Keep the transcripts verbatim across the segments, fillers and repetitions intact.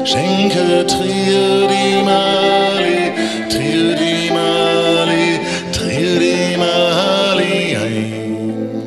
Schenke Trio di Mali, Trio di Mali, Trio di Mali ein.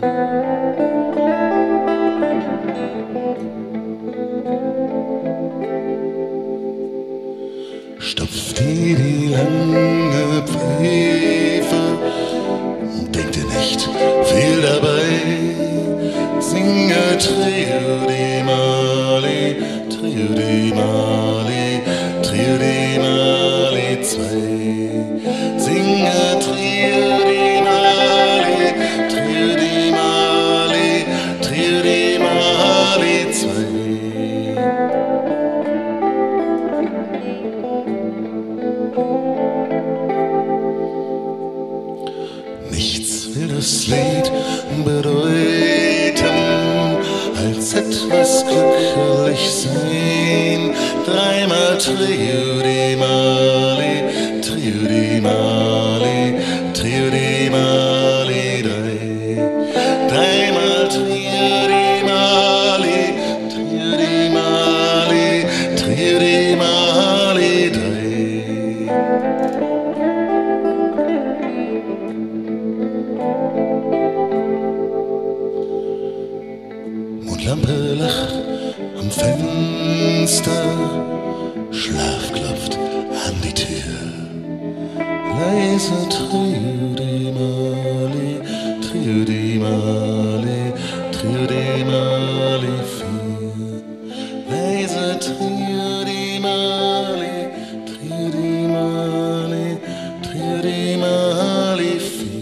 Stopf dir die lange Pfeife, denk dir nicht viel dabei, singe Trio di Mali, Trio di Mali, Trio di Mali zwei. Singe Trio di Mali, Trio di Mali, Trio di Mali zwei. Nichts will das Lied bedeuten, als etwas glücklich sein. Dreimal Trio di Mali, Trio di Mali, Trio di Mali drei. Dreimal Trio di Mali, Trio di Mali, Trio di Mali drei. Lampe lacht am Fenster, Schlaf klopft an die Tür. Leise Trio di Mali, Trio di Mali, Trio di Mali vier. Leise Trio di Mali, Trio di Mali, Trio di Mali vier.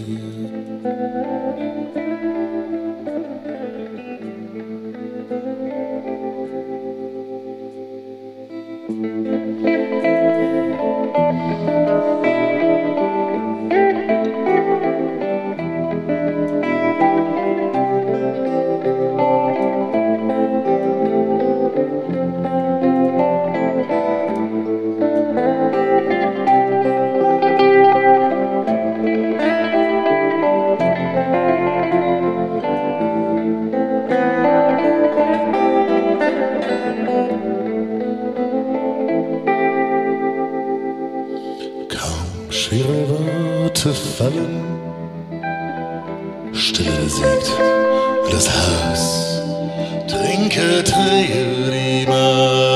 Schwere Worte fallen, Stille siegt das Haus. Trinke Trio di Mali.